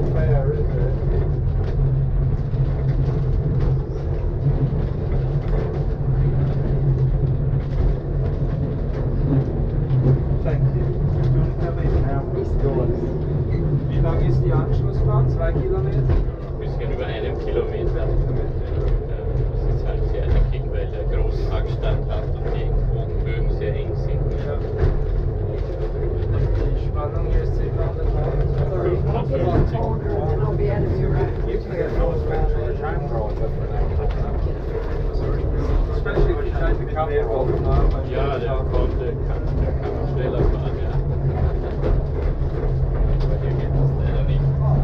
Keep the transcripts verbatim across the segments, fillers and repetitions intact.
fair, is it? Thank you. Wie lang ist die Anschlussbahn? Zwei Kilometer? Ein bisschen über einem Kilometer. Das ist halt sehr eckig, weil der großen Abstand hat und die Bogenbögen sehr eng sind. Ja. Die Spannung ist fünfhundertfünfzig. Especially when you try to come here all the time. Ja, der konnte, kann, der kann auch schneller fahren, ja. Aber hier geht das leider nicht.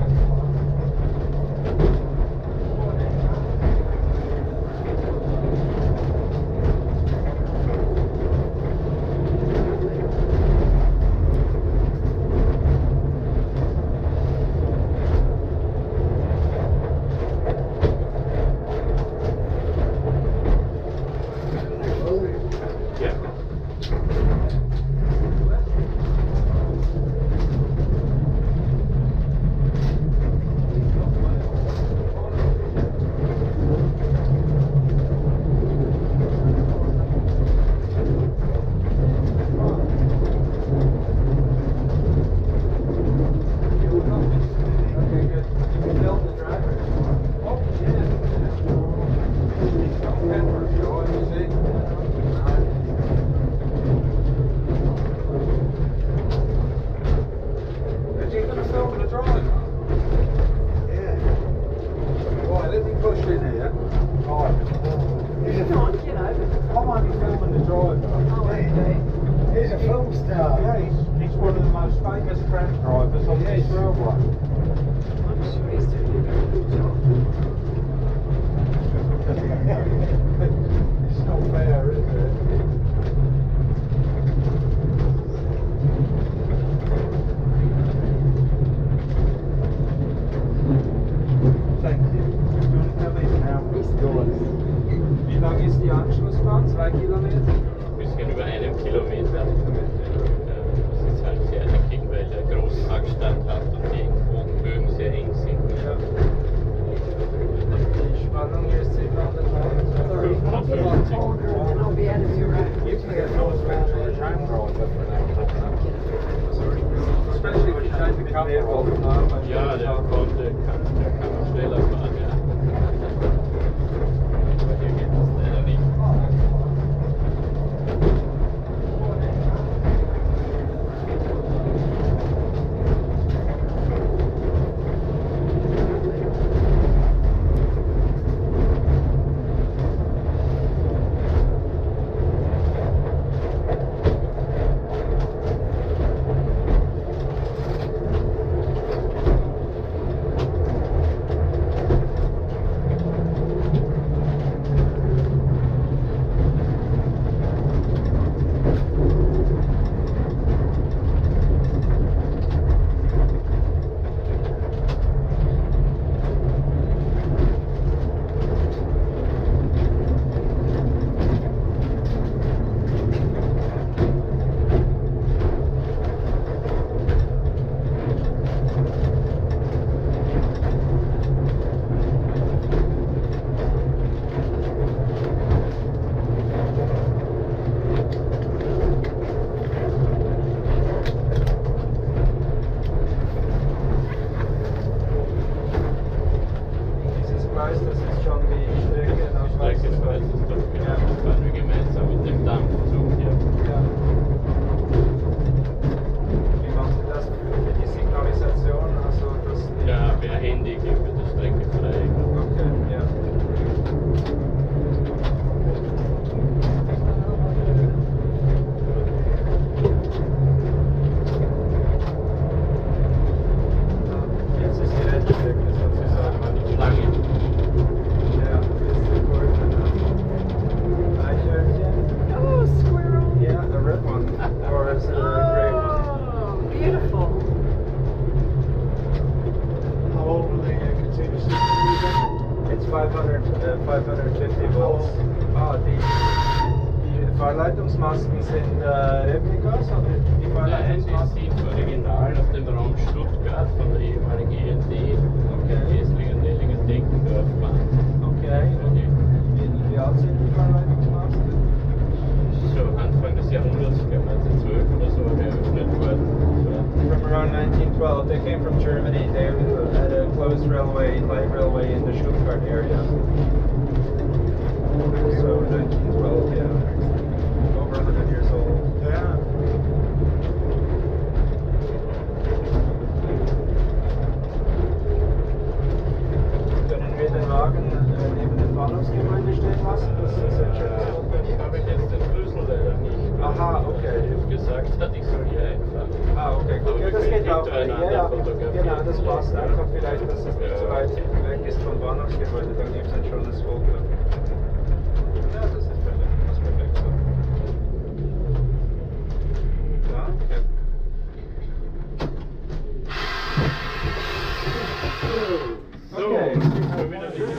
He's a film star. Yeah, he's, he's one of the most famous tram drivers on this railway. I'm sure he's doing a very good job. It's not fair, is it? Thank you. Wie lang ist die Anschlussbahn? Zwei Kilometer? Ein bisschen über einem Kilometer. Das ist halt sehr eckig, weil der großen Abstand hat und die Bogenbögen sehr eng sind. Ja. Die Spannung ist fünfhundertfünfzig. Especially when you try to come here all the time. Ja, der konnte, kann, der kann auch schneller fahren, ja. Aber hier geht das leider nicht. fünfhundertfünfzig Volts. Ah, die, die Fahrleitungsmasken sind äh, Replikas, oder die Nein, die Fahrleitungsmasken? sind original aus dem Raum Stuttgart von der ehemaligen E L T. nineteen twelve. They came from Germany. They had a closed railway, light railway in the Stuttgart area. So nineteen twelve, yeah. Over one hundred years old. Ja. Können wir den Wagen äh, neben der Bahnhofsgemeinde stehen lassen? Das ist ein schönes Hotel. Ich habe jetzt den Schlüssel leider nicht. Aha, okay. Ich gesagt hat, ich soll hier einfahren. Ah, okay, gut. Ja, das geht auch. Ja, ja, genau, das passt einfach vielleicht, dass es nicht so weit weg ist vom Bahnhofsgebäude, dann gibt es ein schönes Foto. Ja, das ist perfekt, das ist perfekt so. Danke. So, Okay. sind wir wieder hier.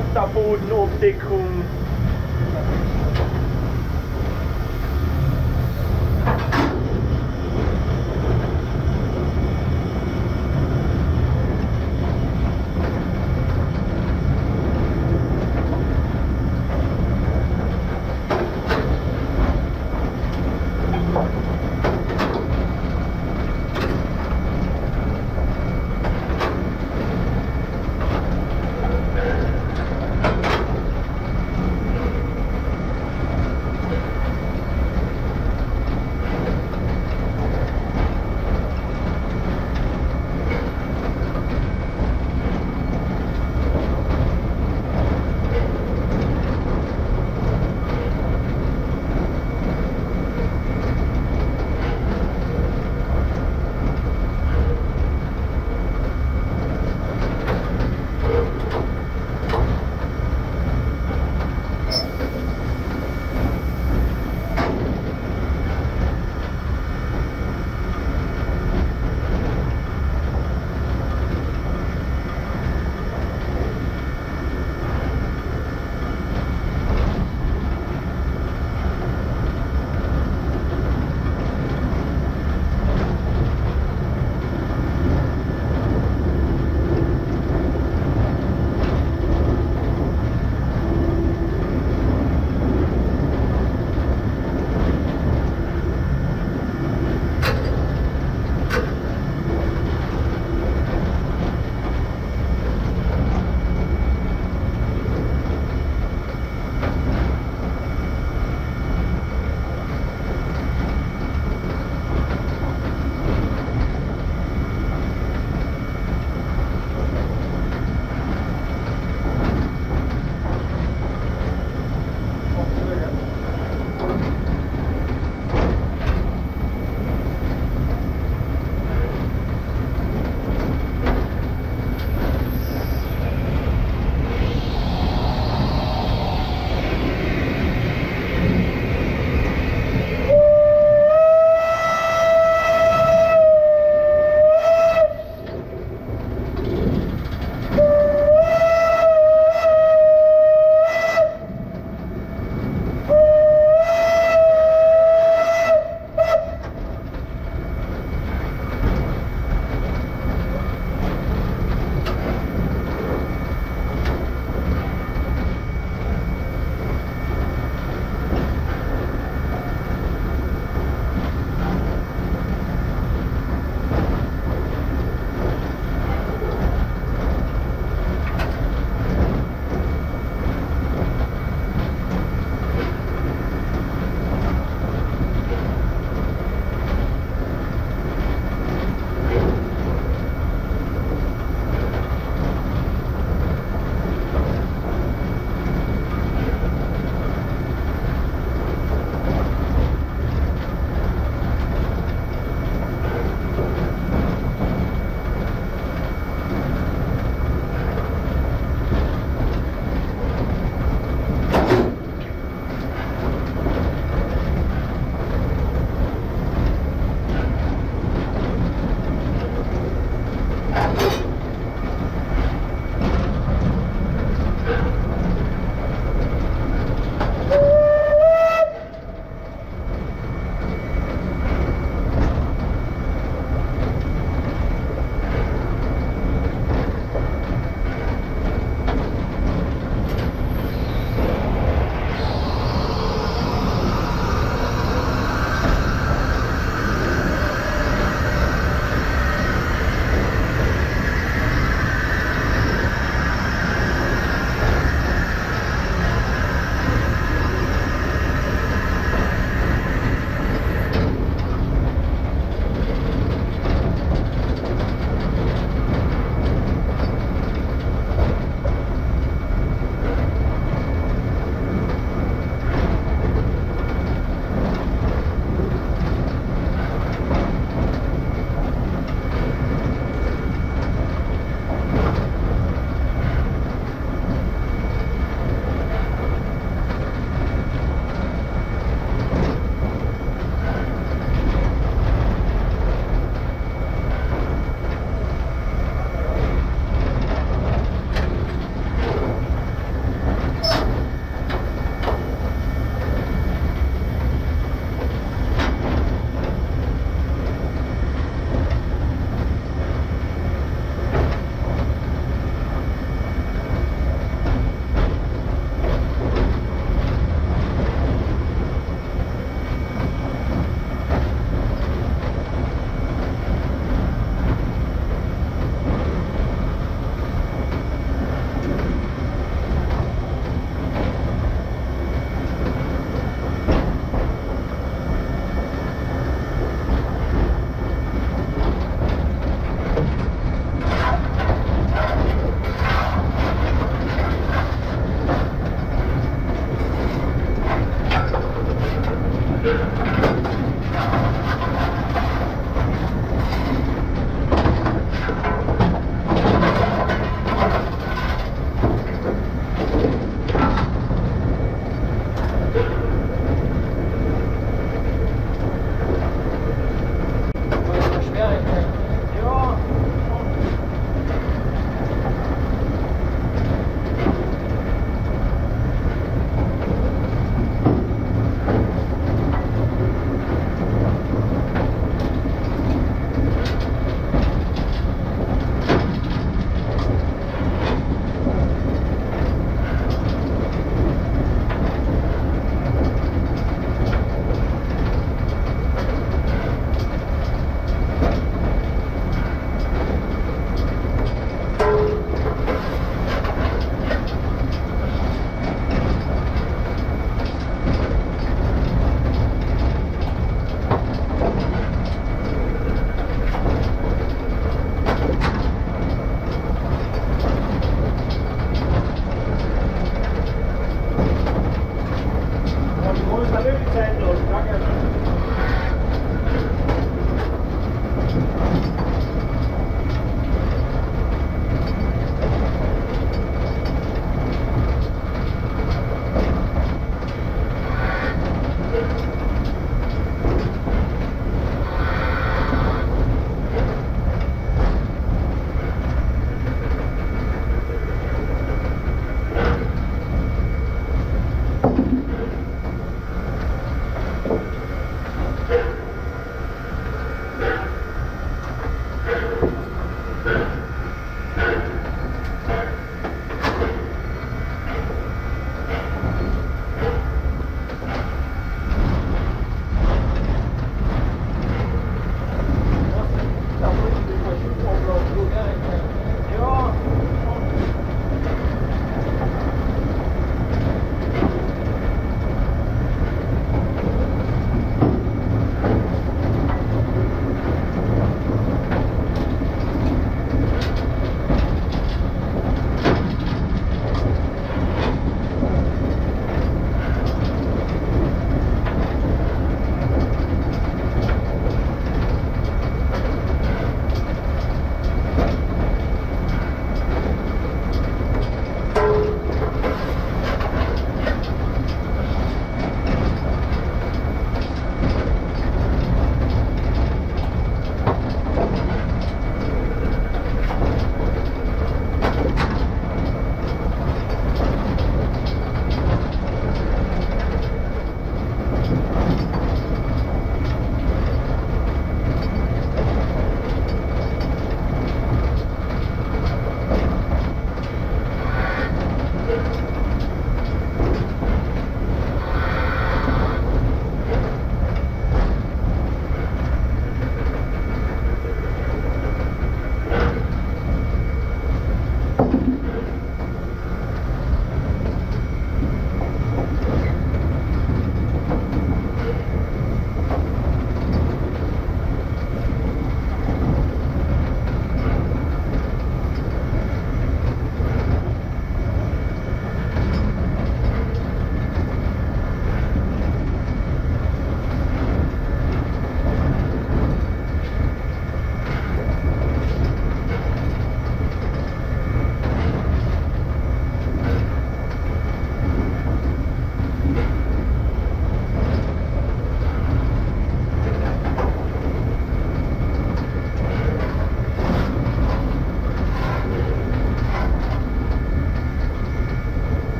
Unterbodenabdeckung.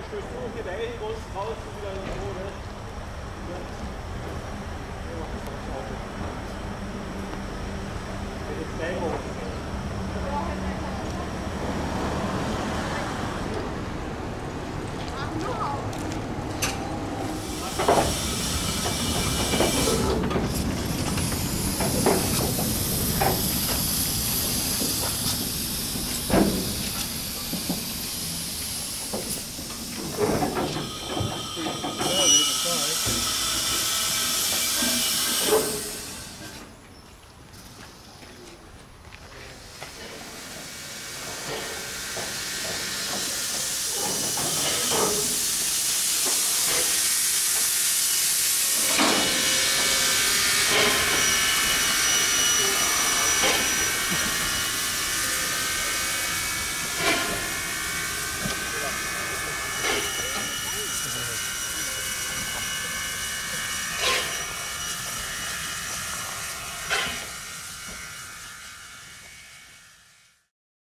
stößt du hier rein, was raus und wieder in den Boden. Ja. Ja, das ist das Auto. Wenn jetzt